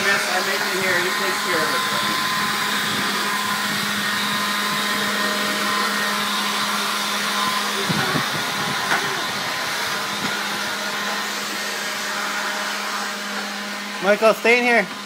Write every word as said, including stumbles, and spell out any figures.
Chris. I make it here. He takes care of it. Michael, stay in here.